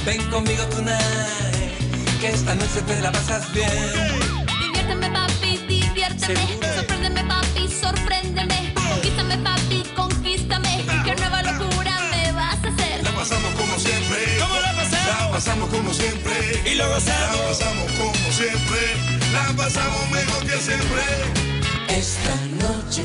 Ven conmigo tonight, que esta noche te la pasas bien. Diviérteme, papi, diviérteme. Seguro. Sorpréndeme, papi, sorpréndeme. Conquístame, papi, conquístame. ¿Qué nueva locura me vas a hacer? La pasamos como siempre. ¿Cómo la pasamos? La pasamos como siempre. Y lo gozamos. La pasamos como siempre. La pasamos mejor que siempre. Esta noche.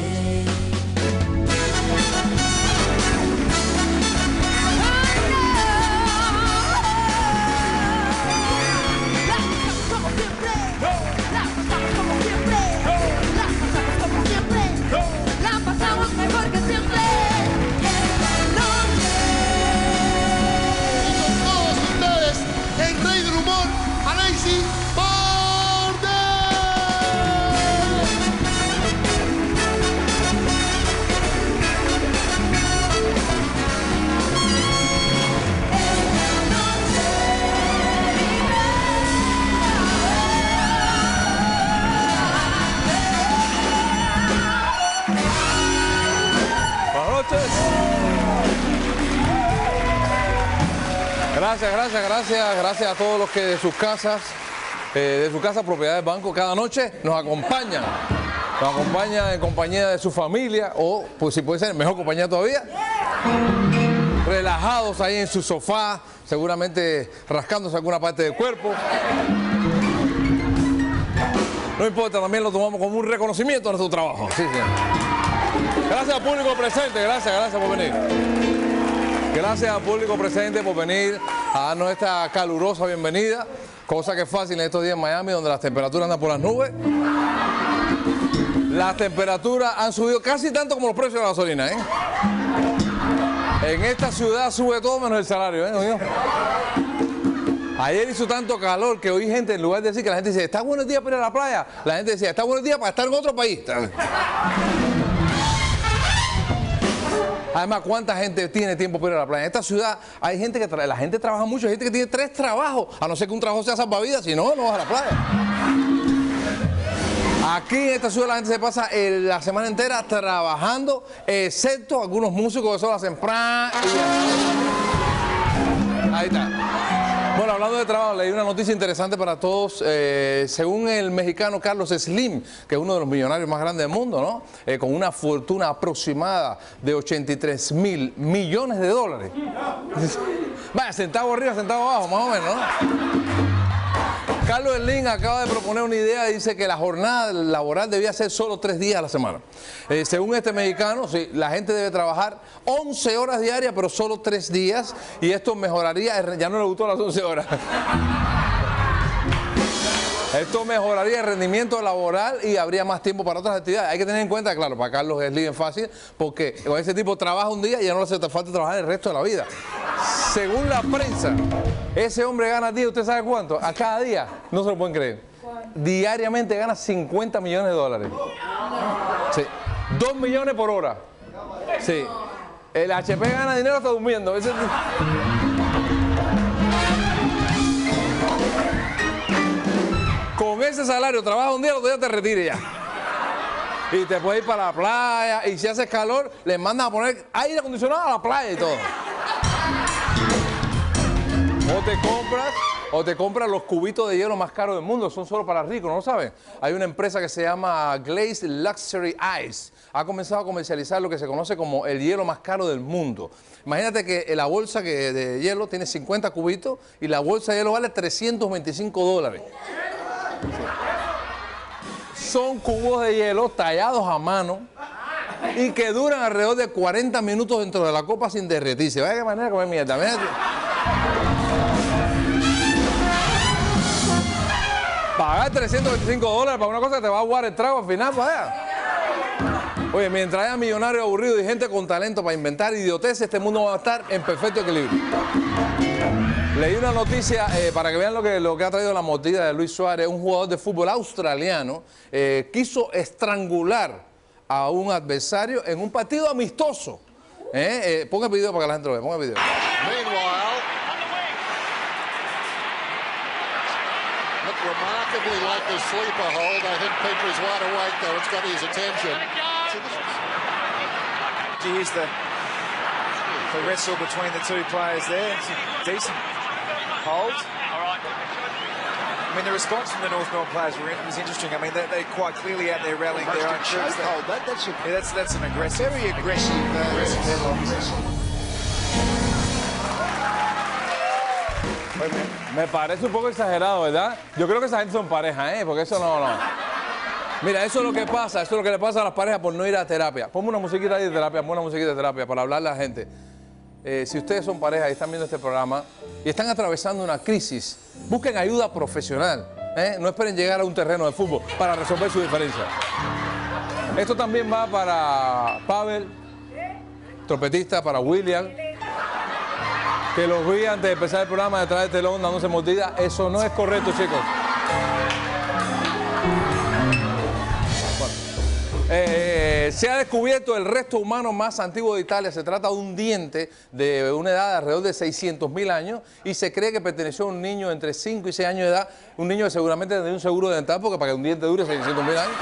Gracias a todos los que de sus casas, propiedad del banco, cada noche nos acompañan. Nos acompañan en compañía de su familia o, pues si puede ser, mejor compañía todavía. Relajados ahí en su sofá, seguramente rascándose alguna parte del cuerpo. No importa, también lo tomamos como un reconocimiento a nuestro trabajo. Sí, sí. Gracias al público presente, gracias por venir. Gracias al público presente por venir a darnos esta calurosa bienvenida, cosa que es fácil en estos días en Miami, donde las temperaturas andan por las nubes. Las temperaturas han subido casi tanto como los precios de la gasolina, ¿eh? En esta ciudad sube todo menos el salario, ¿eh? Ayer hizo tanto calor que oí gente, en lugar de decir que la gente dice, está bueno el día para ir a la playa, la gente decía, está bueno el día para estar en otro país. Además, ¿cuánta gente tiene tiempo para ir a la playa? En esta ciudad hay gente que la gente trabaja mucho, hay gente que tiene 3 trabajos, a no ser que un trabajo sea salvavidas, si no, no vas a la playa. Aquí en esta ciudad la gente se pasa la semana entera trabajando, excepto algunos músicos que solo hacen ahí está. Bueno, hablando de trabajo, leí una noticia interesante para todos. Según el mexicano Carlos Slim, que es uno de los millonarios más grandes del mundo, ¿no? Con una fortuna aproximada de 83.000 millones de dólares. Vaya, centavo arriba, centavo abajo, más o menos, ¿no? Carlos Slim acaba de proponer una idea, dice que la jornada laboral debía ser solo 3 días a la semana. Según este mexicano, sí, la gente debe trabajar 11 horas diarias, pero solo 3 días, y esto mejoraría, ya no le gustó las 11 horas. Esto mejoraría el rendimiento laboral y habría más tiempo para otras actividades. Hay que tener en cuenta, claro, para Carlos Slim es fácil, porque con ese tipo trabaja un día y ya no le hace falta trabajar el resto de la vida. Según la prensa, ese hombre gana a día, ¿usted sabe cuánto? A cada día, no se lo pueden creer. Diariamente gana 50 millones de dólares. Sí. 2 millones por hora. Sí. El HP gana dinero hasta durmiendo. Con ese salario, trabaja un día, el otro día te retire ya. Y te puedes ir para la playa, y si hace calor, le mandan a poner aire acondicionado a la playa y todo. O te compras los cubitos de hielo más caros del mundo, son solo para ricos, ¿no lo saben? Hay una empresa que se llama Glaze Luxury Ice. Ha comenzado a comercializar lo que se conoce como el hielo más caro del mundo. Imagínate que la bolsa de hielo tiene 50 cubitos y la bolsa de hielo vale $325. Son cubos de hielo tallados a mano y que duran alrededor de 40 minutos dentro de la copa sin derretirse. Vaya qué manera de comer mierda. Pagar $325 para una cosa que te va a aguar el trago al final, vaya. Oye, mientras haya millonarios aburridos y gente con talento para inventar idioteces, este mundo va a estar en perfecto equilibrio. Leí una noticia para que vean lo que ha traído la mordida de Luis Suárez. Un jugador de fútbol australiano quiso estrangular a un adversario en un partido amistoso. Ponga el video para que la gente lo vea. Ponga el video. Remarkably like the sleeper hold. I think Piper's wide awake though. It's got his attention. Here's the wrestle between the two players there. It's decent. Hold. All right. I mean, the response from the North Melbourne players was interesting. I mean, they're quite clearly out there rallying their own troops. That's an aggressive, very aggressive Me parece un poco exagerado, ¿verdad? Yo creo que esa gente son pareja, ¿eh? Porque eso no. Mira, eso es lo que pasa, eso es lo que le pasa a las parejas por no ir a terapia. Ponme una musiquita de terapia, ponme una musiquita de terapia para hablarle a la gente. Si ustedes son pareja y están viendo este programa y están atravesando una crisis, busquen ayuda profesional. No esperen llegar a un terreno de fútbol para resolver su diferencia. Esto también va para Pavel, trompetista, para William, que los vi antes de empezar el programa detrás del telón dándose mordida. Eso no es correcto, chicos. Se ha descubierto el resto humano más antiguo de Italia. Se trata de un diente de una edad de alrededor de 600.000 años y se cree que perteneció a un niño entre 5 y 6 años de edad, un niño que seguramente tenía un seguro dental, porque para que un diente dure 600.000 años.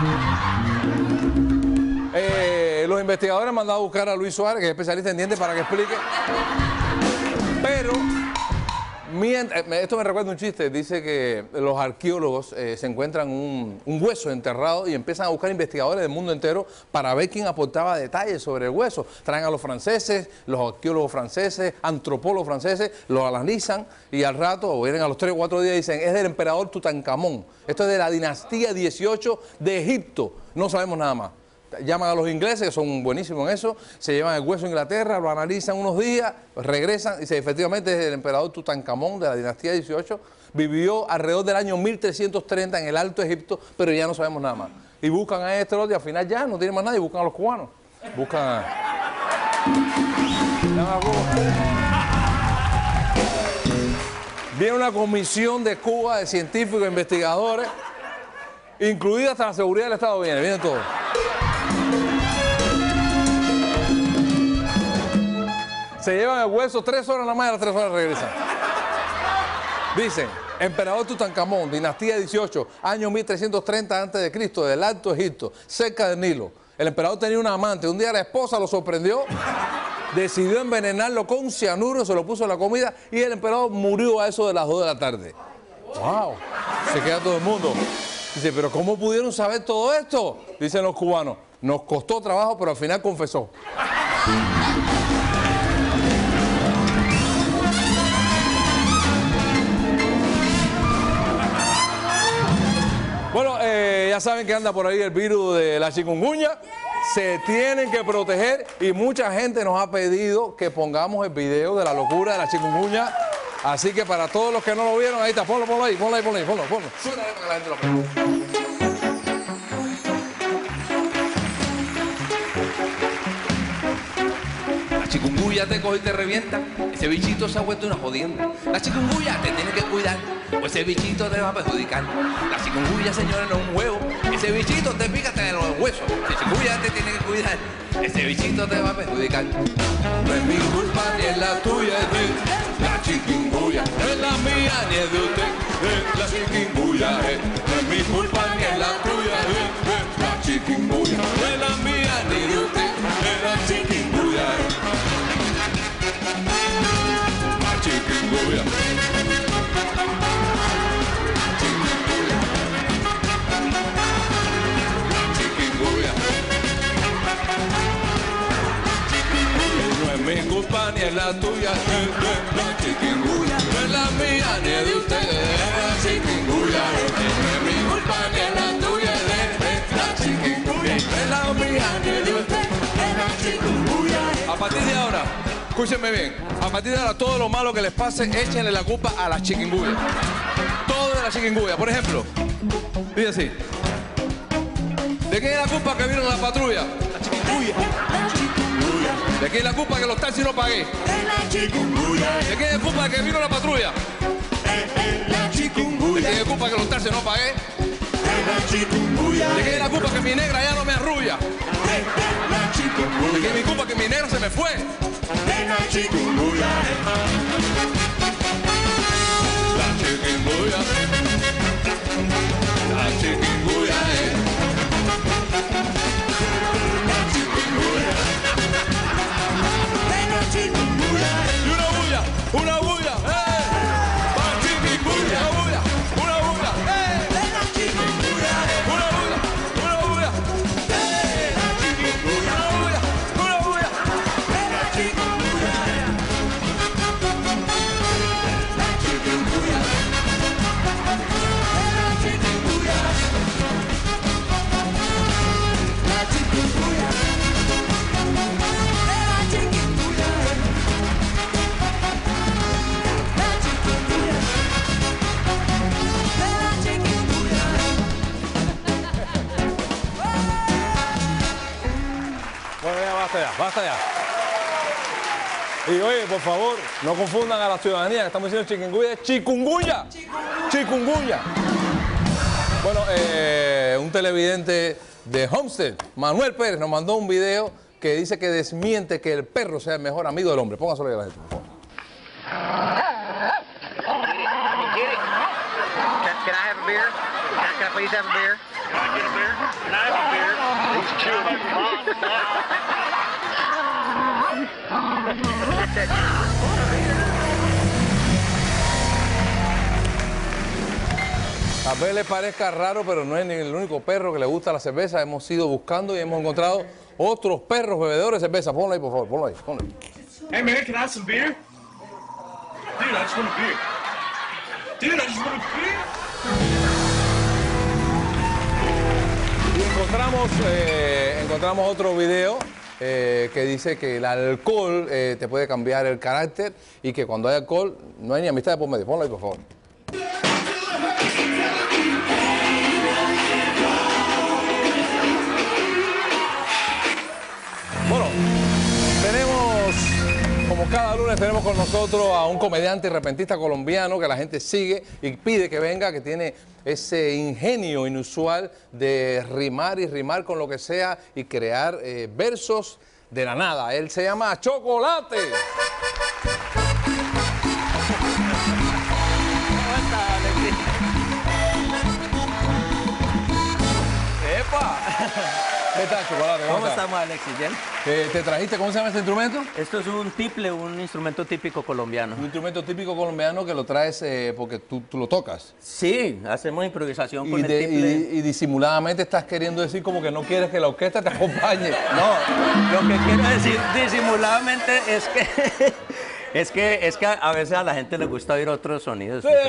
Los investigadores han mandado a buscar a Luis Suárez, que es especialista en dientes, para que explique. Pero esto me recuerda un chiste. Dice que los arqueólogos se encuentran un hueso enterrado y empiezan a buscar investigadores del mundo entero para ver quién aportaba detalles sobre el hueso. Traen a los franceses, los arqueólogos franceses, antropólogos franceses, los analizan y al rato, o vienen a los 3 o 4 días, dicen: es del emperador Tutankamón. Esto es de la dinastía 18 de Egipto. No sabemos nada más. Llaman a los ingleses, que son buenísimos en eso, se llevan el hueso a Inglaterra, lo analizan unos días, regresan y dicen: efectivamente es el emperador Tutankamón de la dinastía 18, vivió alrededor del año 1330 en el Alto Egipto, pero ya no sabemos nada más. Y buscan a este otro y al final ya no tienen más nadie, buscan a los cubanos. Buscan Viene una comisión de Cuba de científicos e investigadores, incluida hasta la seguridad del Estado, vienen todos. Se llevan el hueso 3 horas nada más y a las 3 horas regresan. Dicen: emperador Tutankamón, dinastía 18, año 1330 a.C., del Alto Egipto, cerca del Nilo. El emperador tenía una amante. Un día la esposa lo sorprendió, decidió envenenarlo con cianuro, se lo puso en la comida y el emperador murió a eso de las 2 de la tarde. ¡Wow! Se queda todo el mundo. Dice: ¿pero cómo pudieron saber todo esto? Dicen los cubanos: nos costó trabajo, pero al final confesó. Bueno, ya saben que anda por ahí el virus de la chikungunya. Se tienen que proteger y mucha gente nos ha pedido que pongamos el video de la locura de la chikungunya. Así que para todos los que no lo vieron, ahí está, ponlo ahí. Suena para que la gente lo vea. La chikungunya te coge y te revienta. Ese bichito se ha vuelto una jodienda. La chikungunya te tiene que cuidar, o ese bichito te va a perjudicar. La chikungunya, señora, no es un huevo. Ese bichito te pica hasta en los huesos. La chikungunya te tiene que cuidar, ese bichito te va a perjudicar. No es mi culpa ni es la tuya, es de la chikungunya. No es la mía ni es de usted, es la chikungunya. No es mi culpa ni es la tuya, es la chikungunya. No es la mía ni de usted, es la chikungunya. La chikungunya. No es mi culpa ni es la tuya, la chikungunya. No es la mía ni es de ustedes, la chikungunya. No es mi culpa ni es la tuya, la chikungunya. No es la mía ni es de ustedes, la chikungunya. A partir de ahora, escúchenme bien, a partir de ahora todo lo malo que les pase, échenle la culpa a la chikungunya. Todo de la chikungunya. Por ejemplo, dice así: ¿de quién es la culpa que vino la patrulla? La chikungunya. ¿De quién es la culpa que los taxis no pagué? La chikungunya. ¿De quién es la culpa que vino la patrulla? La chikungunya. ¿De quién es la culpa que los taxis no pagué? La chikungunya. ¿De quién es la culpa que mi negra ya no me arrulla? La chikungunya. ¿De quién es mi culpa que mi negra se me fue? La chikungunya. La chikungunya. La chikungunya. Y una bulla, ¡eh! Bueno, ya basta ya, basta ya. Y oye, por favor, no confundan a la ciudadanía que estamos diciendo chikungunya, es chikungunya. Chikungunya. Bueno, un televidente de Homestead, Manuel Pérez, nos mandó un video que dice que desmiente que el perro sea el mejor amigo del hombre. Póngaselo ahí a la gente, por favor. Can I have a beer? Can I please have a beer? Can I get a beer? Can I have a beer? He's chewing. Tal vez les parezca raro, pero no es ni el único perro que le gusta la cerveza. Hemos ido buscando y hemos encontrado otros perros bebedores de cerveza. Ponlo ahí, por favor, ponlo ahí, ponlo ahí. Hey man, can I have some beer? Dude, I just want a beer. Dude, I just want a beer. Y encontramos otro video que dice que el alcohol te puede cambiar el carácter y que cuando hay alcohol no hay ni amistad de por medio. Ponlo ahí, por favor. Bueno, como cada lunes tenemos con nosotros a un comediante y repentista colombiano que la gente sigue y pide que venga, que tiene ese ingenio inusual de rimar y rimar con lo que sea y crear versos de la nada. Él se llama Chocolate. ¿Qué tal, Chocolate? ¿Cómo estamos, Alexis? ¿Bien? ¿Te trajiste, cómo se llama este instrumento? Esto es un tiple, un instrumento típico colombiano. Un instrumento típico colombiano que lo traes porque tú lo tocas. Sí, hacemos improvisación con el tiple. Y disimuladamente estás queriendo decir como que no quieres que la orquesta te acompañe. No, lo que quiero decir disimuladamente es que a veces a la gente le gusta oír otros sonidos. Sí.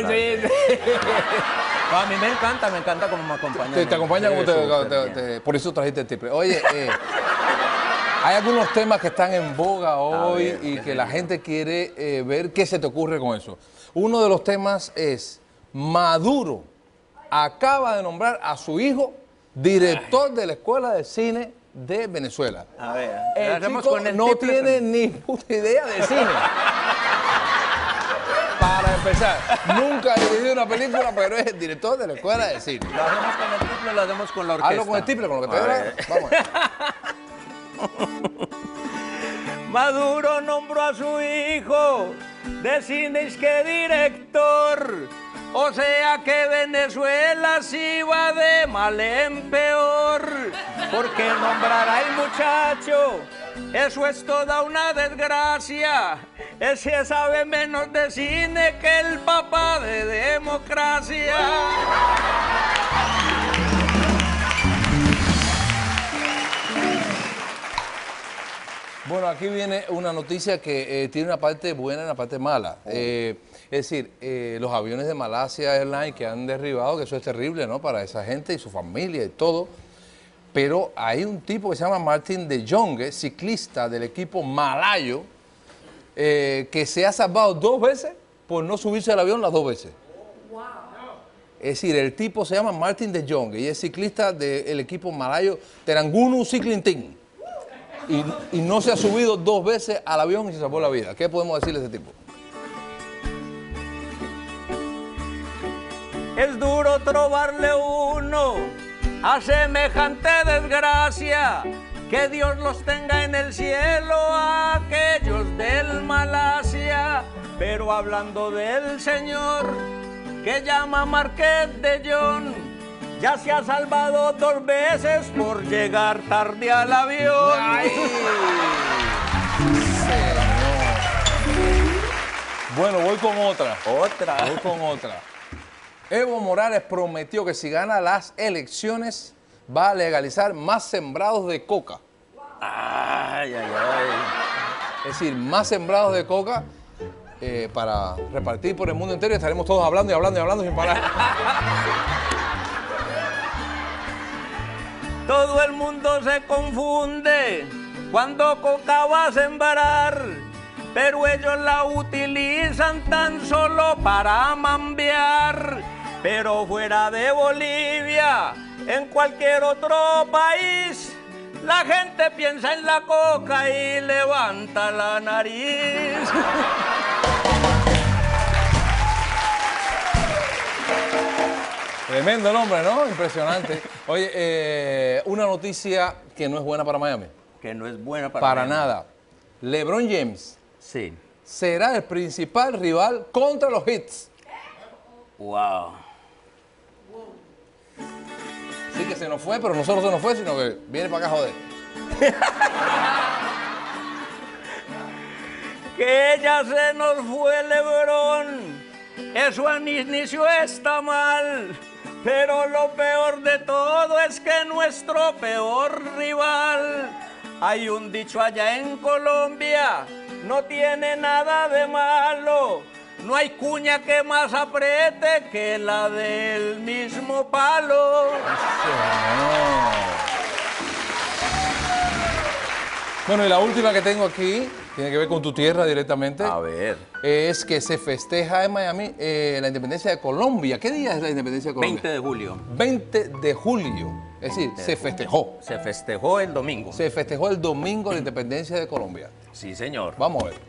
A mí me encanta como me acompaña. Te acompaña como por eso trajiste el tiple. Oye, hay algunos temas que están en boga hoy y que la gente quiere ver qué se te ocurre con eso. Uno de los temas es Maduro acaba de nombrar a su hijo director de la Escuela de Cine de Venezuela. A ver, el chico no tiene ni puta idea de cine. Para empezar, nunca ha dirigido una película, pero es el director de la Escuela de Cine. ¿Lo hacemos con el tiple o lo hacemos con la orquesta? Hazlo con el tiple, con lo que te dé. Vamos. Maduro nombró a su hijo de cine y que director. O sea que Venezuela sí va de mal en peor. Porque nombrar al muchacho, eso es toda una desgracia. Ese sabe menos de cine que el papá de democracia. Bueno, aquí viene una noticia que tiene una parte buena y una parte mala. Es decir, los aviones de Malasia Airlines que han derribado, que eso es terrible, ¿no? Para esa gente y su familia y todo. Pero hay un tipo que se llama Martin de Jong, ciclista del equipo malayo, que se ha salvado 2 veces por no subirse al avión las 2 veces. Es decir, el tipo se llama Martin de Jong y es ciclista del equipo malayo Terengganu Cycling Team. Y no se ha subido 2 veces al avión y se salvó la vida. ¿Qué podemos decirle a este tipo? Es duro trobarle uno a semejante desgracia. Que Dios los tenga en el cielo a aquellos del Malasia. Pero hablando del señor que llama Marqués de John, ya se ha salvado 2 veces por llegar tarde al avión. ¡Ay! Bueno, voy con otra. Voy con otra. Evo Morales prometió que si gana las elecciones va a legalizar más sembrados de coca. Ay. Es decir, más sembrados de coca para repartir por el mundo entero y estaremos todos hablando y hablando y hablando sin parar. Todo el mundo se confunde cuando coca va a sembrar, pero ellos la utilizan tan solo para mambear. Pero fuera de Bolivia, en cualquier otro país, La gente piensa en la coca y levanta la nariz. Tremendo nombre, ¿no? Impresionante. Oye, una noticia que no es buena para Miami. Que no es buena Para Miami. nada. LeBron James Sí. será el principal rival contra los Heat. Wow. Sí que se nos fue, pero no solo se nos fue, sino que viene para acá a joder. Que ya se nos fue LeBron. Eso al inicio está mal. Pero lo peor de todo es que nuestro peor rival, hay un dicho allá en Colombia, no tiene nada de malo. No hay cuña que más apriete que la del mismo palo. Bueno, y la última que tengo aquí, tiene que ver con tu tierra directamente. A ver. Es que se festeja en Miami la independencia de Colombia. ¿Qué día es la independencia de Colombia? 20 de julio. 20 de julio. Es decir, se festejó. Se festejó el domingo. Se festejó el domingo la independencia de Colombia. Sí, señor. Vamos a ver.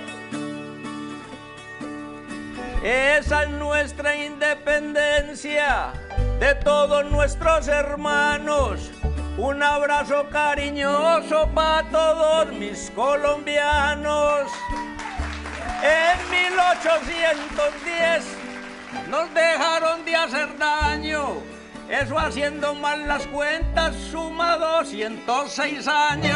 Esa es nuestra independencia de todos nuestros hermanos. Un abrazo cariñoso para todos mis colombianos. En 1810 nos dejaron de hacer daño. Eso haciendo mal las cuentas suma 206 años.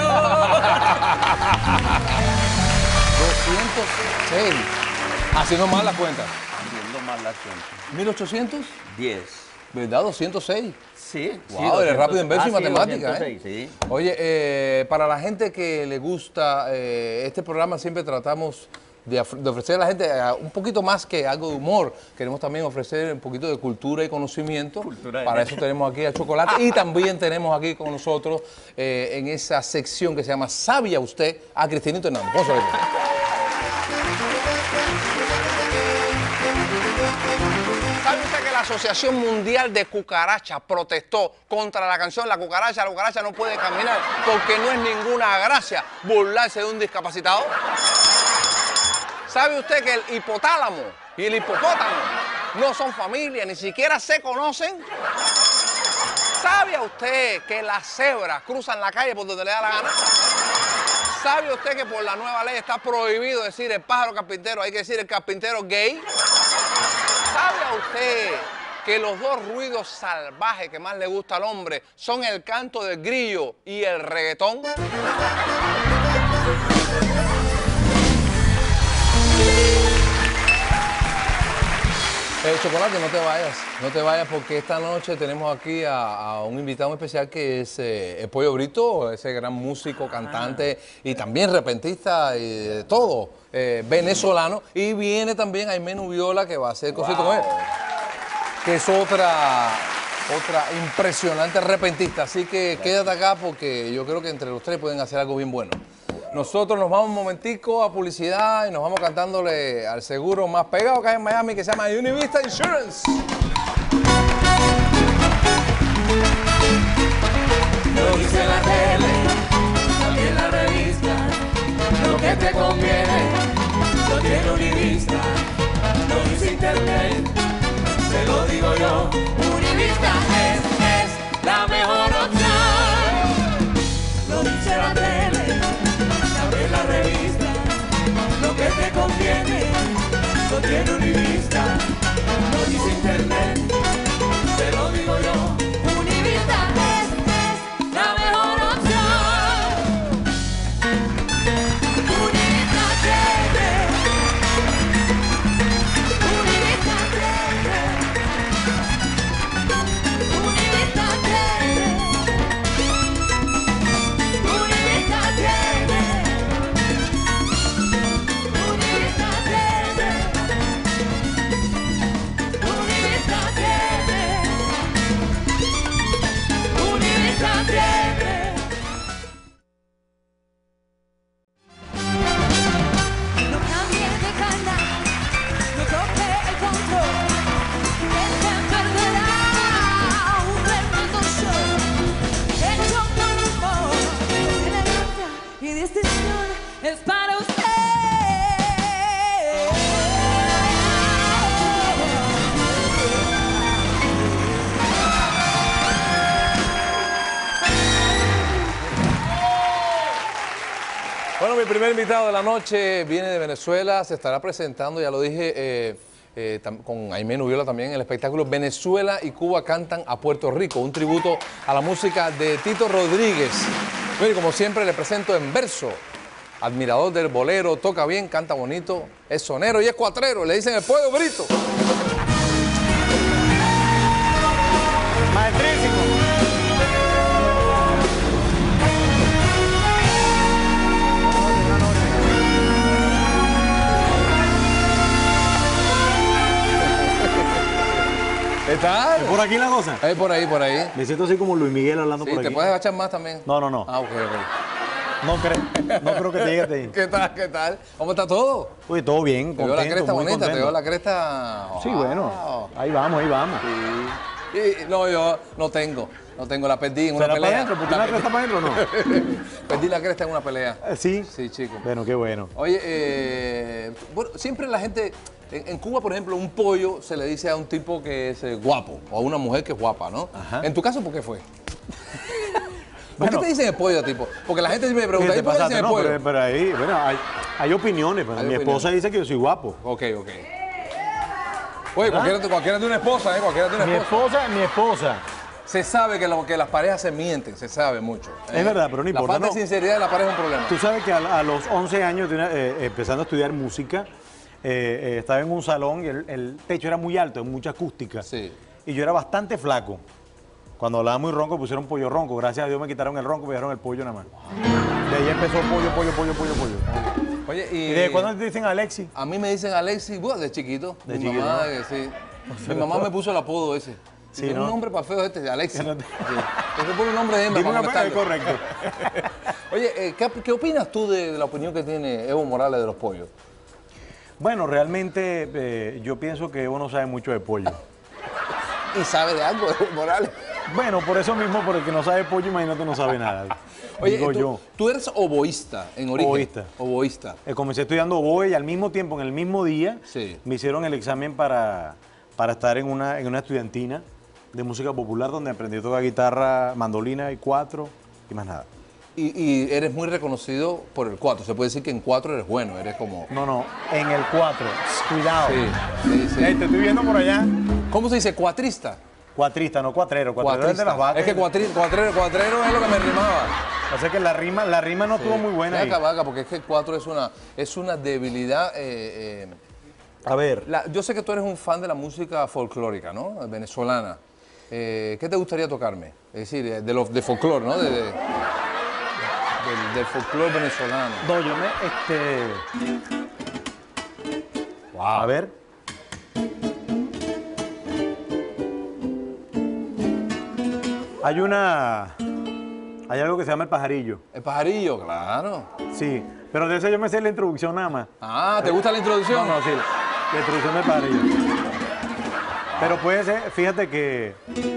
206. Haciendo mal la cuenta. Haciendo mal las cuentas. 1800. 10. ¿Verdad? 206. Sí. Wow, eres rápido en verso y sí, matemática, 206, sí. Oye, para la gente que le gusta este programa, siempre tratamos de ofrecer a la gente un poquito más que algo de humor. Queremos también ofrecer un poquito de cultura y conocimiento. Para eso tenemos aquí a Chocolate y también tenemos aquí con nosotros en esa sección que se llama ¿Sabía usted? A Cristinito Hernández. Vamos a ver. ¿Sabe usted que la Asociación Mundial de Cucarachas protestó contra la canción La cucaracha no puede caminar porque no es ninguna gracia burlarse de un discapacitado? ¿Sabe usted que el hipotálamo y el hipopótamo no son familia, ni siquiera se conocen? ¿Sabe usted que las cebras cruzan la calle por donde le da la gana? ¿Sabe usted que por la nueva ley está prohibido decir el pájaro carpintero, hay que decir el carpintero gay? ¿Sabe usted que los dos ruidos salvajes que más le gusta al hombre son el canto del grillo y el reggaetón? Chocolate, no te vayas porque esta noche tenemos aquí a un invitado muy especial que es el Pollo Brito, ese gran músico, cantante y también repentista y de todo, venezolano. Y viene también Aimé Nubiola que va a hacer cositas con él, que es otra impresionante repentista. Así que quédate acá porque yo creo que entre los tres pueden hacer algo bien bueno. Nosotros nos vamos un momentico a publicidad y nos vamos cantándole al seguro más pegado que hay en Miami, que se llama Univista Insurance. Lo dice la tele, también la revista, lo que te conviene, lo tiene Univista, lo dice Internet, te lo digo yo, Univista es la mejor opción. Lo dice la tele, también la revista, lo que te conviene, lo tiene Univista, lo dice Internet, te lo digo yo, Univista es la mejor opción. Univista tiene, Univista tiene, Univista tiene, Univista tiene, Univista tiene. Bueno, mi primer invitado de la noche viene de Venezuela, se estará presentando, ya lo dije, con Aimé Nubiola también, en el espectáculo Venezuela y Cuba cantan a Puerto Rico, un tributo a la música de Tito Rodríguez. Bueno, y como siempre le presento en verso, admirador del bolero, toca bien, canta bonito, es sonero y es cuatrero, le dicen el Pollo Brito. Maestrísimo. ¿Qué tal? ¿Es por aquí la cosa? Es por ahí, por ahí. Me siento así como Luis Miguel hablando por aquí. ¿Te puedes agachar más también? No, no, no. Ah, ok, ok. No creo que te llegue hasta ahí. ¿Qué tal, qué tal? ¿Cómo está todo? Uy, todo bien, Te veo contento, la cresta muy bonita, contento. te veo la cresta... Sí, Wow. bueno, ahí vamos, ahí vamos. Sí. Y, no, yo no tengo, la perdí en una ¿Será para pelea. adentro? ¿Pusiste la cresta para adentro o no? Perdí la cresta en una pelea. ¿Sí? Sí, chico. Bueno, qué bueno. Oye, bueno, siempre la gente, en Cuba, por ejemplo, un pollo se le dice a un tipo que es guapo, o a una mujer que es guapa, ¿no? Ajá. En tu caso, ¿por qué fue? ¿Por Bueno, qué te dicen el pollo, tipo? Porque la gente me pregunta, ¿Qué ¿y te por qué pasaste? dicen el No, pollo? pero ahí, bueno, hay opiniones. Pues. Hay Mi opiniones. esposa dice que yo soy guapo. Ok, ok. Oye, cualquiera de una esposa, ¿eh? Cualquiera de una esposa. Mi esposa. Se sabe que las parejas se mienten, se sabe mucho. Es verdad, pero no importa, La falta no. de sinceridad de la pareja es un problema. Tú sabes que a los 11 años, empezando a estudiar música, estaba en un salón y el techo era muy alto, mucha acústica. Sí. Y yo era bastante flaco. Cuando hablaba muy ronco, pusieron pollo ronco. Gracias a Dios me quitaron el ronco, me dejaron el pollo nada más. De ahí empezó pollo. Oye, ¿Y desde cuándo te dicen Alexi? A mí me dicen Alexi, bueno, de chiquito. De Mi chiquito, mamá, ¿no? sí. Mi mamá me puso el apodo ese. Sí, Dice, ¿no? un nombre para feo este, Alexi. Sí. Ese pone un nombre de hembra Dime para una vez, molestarlo. correcto. Oye, ¿qué opinas tú de la opinión que tiene Evo Morales de los pollos? Bueno, realmente yo pienso que Evo no sabe mucho de pollo. ¿Y sabe de algo de Evo Morales? Bueno, por eso mismo, porque el que no sabe pollo, imagínate, no sabe nada. Oye, Digo yo. tú eres oboísta en origen. Oboísta. Oboísta. Comencé estudiando oboe y al mismo tiempo, en el mismo día, Sí. me hicieron el examen para estar en una estudiantina de música popular donde aprendí a tocar guitarra, mandolina y cuatro y más nada. Y eres muy reconocido por el cuatro. Se puede decir que en cuatro eres bueno, eres como... No, en el cuatro. Cuidado. Sí. Ey, te estoy viendo por allá. ¿Cómo se dice? ¿Cuatrista? Cuatrista, no cuatrero. Cuatrero es de las vacas. Es que cuatrero es lo que me rimaba. O sea que la rima no estuvo muy buena ahí. Vaca, porque es que el 4 es una debilidad. A ver. Yo sé que tú eres un fan de la música folclórica, ¿no? Venezolana. ¿Qué te gustaría tocarme? Es decir, de folclore, ¿no? Del folclore venezolano. No, yo Wow. A ver. Hay algo que se llama el pajarillo. El pajarillo, claro. Sí, pero de eso yo me sé la introducción nada más. Ah, ¿te gusta la introducción? No, sí, la introducción del pajarillo. Pero puede ser, fíjate que...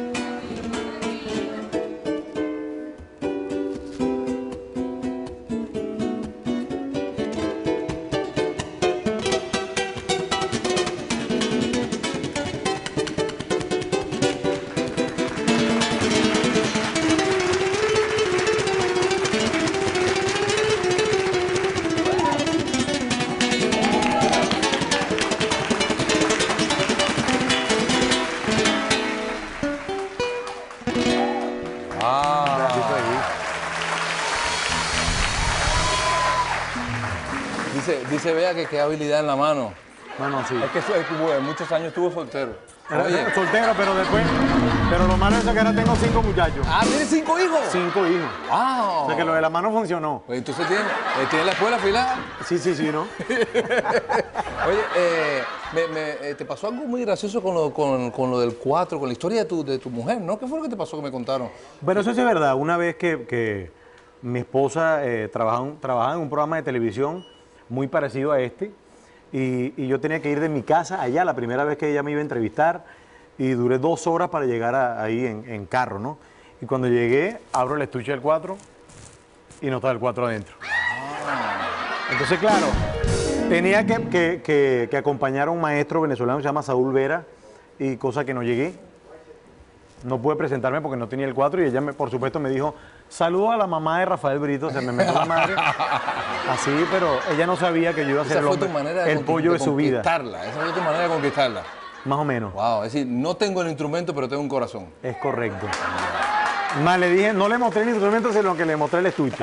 Dice Bea que qué habilidad en la mano. No, sí. Es que muchos años estuvo soltero. Oye. Soltero, pero lo malo es que ahora tengo 5 muchachos. Ah, ¿tienes 5 hijos? 5 hijos. ¡Wow! O sea que lo de la mano funcionó. Pues entonces ¿tienes la escuela afilada? Sí, ¿no? Oye, te pasó algo muy gracioso con lo del 4, con la historia de tu mujer, ¿no? ¿Qué fue lo que te pasó que me contaron? Bueno, eso sí es verdad. Una vez que mi esposa trabajaba en un programa de televisión muy parecido a este, y yo tenía que ir de mi casa allá la primera vez que ella me iba a entrevistar, y duré 2 horas para llegar ahí en carro, ¿no? Y cuando llegué, abro el estuche del 4 y no estaba el 4 adentro. Entonces, claro, tenía que acompañar a un maestro venezolano que se llama Saúl Vera, y cosa que no llegué. No pude presentarme porque no tenía el 4 y ella, por supuesto, me dijo, Saludo a la mamá de Rafael Brito, se me metió la madre. Así, pero ella no sabía que yo iba a ser Esa fue tu manera de el pollo de su vida. conquistarla. Esa fue tu manera de conquistarla. Más o menos. Wow, es decir, no tengo el instrumento, pero tengo un corazón. Es correcto. Más le dije, no le mostré el instrumento, sino que le mostré el estuche.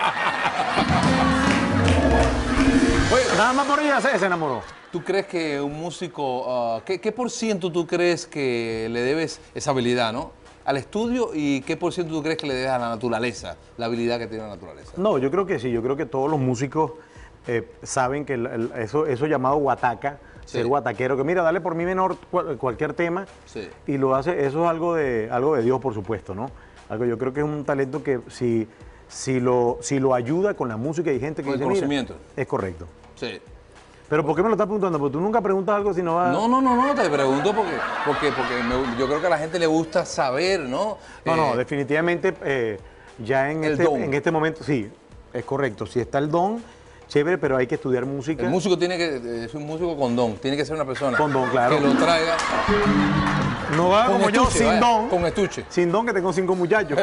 Nada más por ella se enamoró. ¿Tú crees que un músico, qué por ciento tú crees que le debes esa habilidad, ¿no? Al estudio, y qué por ciento tú crees que le debes a la naturaleza, la habilidad que tiene la naturaleza? No, yo creo que sí, yo creo que todos los músicos saben que eso llamado guataca, ser guataquero, que mira, dale por mi menor cualquier tema, y lo hace, eso es algo de Dios, por supuesto, ¿no? Yo creo que es un talento que si lo ayuda con la música y gente que con el dice, conocimiento. mira, es correcto. Sí. ¿Pero por qué me lo estás preguntando? Porque tú nunca preguntas algo si no vas... No, te pregunto porque yo creo que a la gente le gusta saber, ¿no? No, definitivamente ya en este momento, sí, es correcto. Si está el don, chévere, pero hay que estudiar música. El músico tiene que ser un músico con don, tiene que ser una persona con don, claro, que lo traiga. No va como estuche, yo, sin don. Con estuche. Sin don, que tengo 5 muchachos.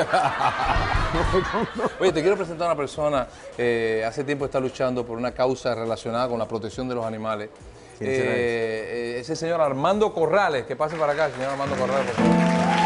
Oye, te quiero presentar a una persona, hace tiempo está luchando por una causa relacionada con la protección de los animales. Ese señor Armando Corrales, que pase para acá, señor Armando Corrales, por favor.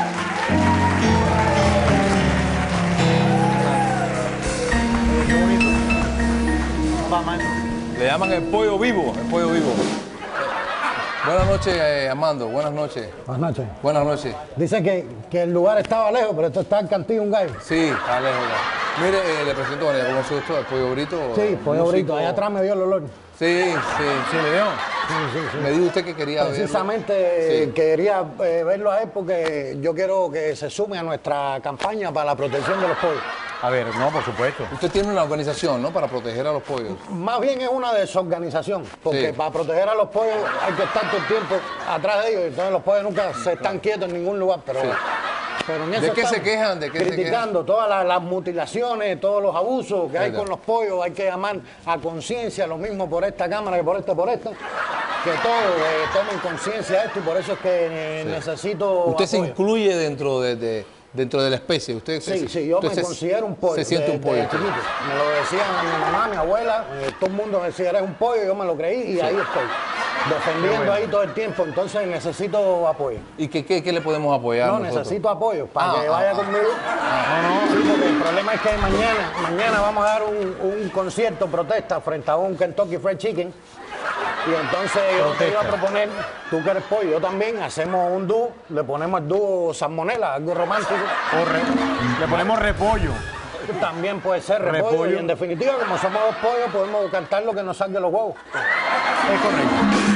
Le llaman el pollo vivo, el pollo vivo. Buenas noches, Armando, buenas noches. Buenas noches. Buenas noches. Dice que el lugar estaba lejos, pero esto está en Cantillo, un gallo. Sí, está lejos. Mire, le presento, ¿ya conoció usted el pollo Brito? Sí, pollo Brito, allá atrás me dio el olor. Sí, le dio. Sí. Me dijo usted que quería verlo. Precisamente quería verlo a él porque yo quiero que se sume a nuestra campaña para la protección de los pollos. A ver, no, por supuesto. Usted tiene una organización, ¿no?, para proteger a los pollos. Más bien es una desorganización, porque para proteger a los pollos hay que estar todo el tiempo atrás de ellos, entonces los pollos nunca se están quietos en ningún lugar, pero en eso ¿de qué se quejan? ¿De qué criticando todas las mutilaciones, todos los abusos que hay con los pollos. Hay que llamar a conciencia, lo mismo por esta cámara que por esta, que todos tomen conciencia de esto, y por eso es que necesito Usted se apoyo. incluye dentro de la especie. Usted yo me considero un pollo. Se siente un pollo. Chiquito. Me lo decían a mi mamá, a mi abuela, todo el mundo me decía, eres un pollo, yo me lo creí y ahí estoy. Defendiendo ahí todo el tiempo, entonces necesito apoyo. ¿Y qué le podemos apoyar? No, nosotros? necesito apoyo para que vaya conmigo. Sí, porque el problema es que mañana vamos a dar un concierto protesta frente a un Kentucky Fried Chicken. Y entonces yo te iba a proponer, tú que eres pollo, yo también, hacemos un dúo, le ponemos el dúo salmonela, algo romántico. Le ponemos repollo. También puede ser repollo. Y en definitiva, como somos dos pollos, podemos cantar lo que nos salga de los huevos. Es correcto.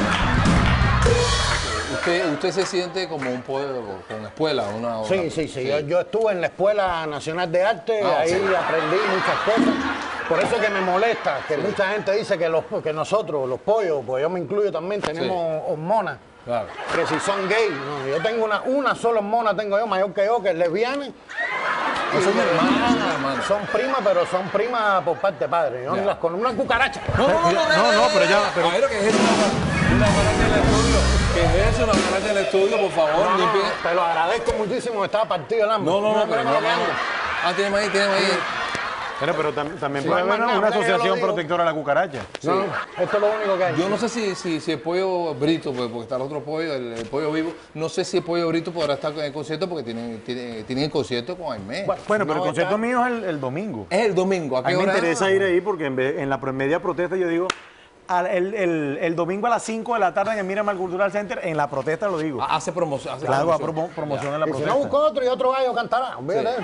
¿Usted se siente como un pollo con escuela? Sí. Yo estuve en la Escuela Nacional de Arte, ahí aprendí muchas cosas. Por eso es que me molesta, que mucha gente dice que nosotros, los pollos, pues yo me incluyo también, tenemos hormonas. Claro. Que si son gay, no, yo tengo una sola hormona, tengo yo, mayor que yo, que es lesbiana. No son hermanas. Son primas, pero son primas por parte de padre. Yo las con una cucaracha. No, pero ya. Pero ¿qué es eso? Una cucaracha en el estudio. ¿Qué es eso? Una cucaracha en el estudio, por favor. No, te lo agradezco muchísimo, estaba partido el hambre. No. Tiene maíz. Pero también puede haber una asociación protectora a la cucaracha. Sí. No, esto es lo único que hay. Yo no sé si el pollo Brito, porque está el otro pollo, el pollo vivo, no sé si el pollo Brito podrá estar en el concierto porque tienen el concierto con Aimé. Bueno, pero el concierto mío es el domingo. Es el domingo. A mí me interesa ir ahí porque en la media protesta yo digo, el domingo a las 5 de la tarde en el Miramar Cultural Center, en la protesta lo digo. Hace promoción. Claro, promoción en la protesta. Si no busco otro y otro gallo cantará, olvídate.